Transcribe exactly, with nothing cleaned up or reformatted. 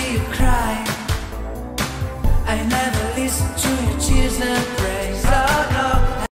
see you cry. I never listen to your tears that cry.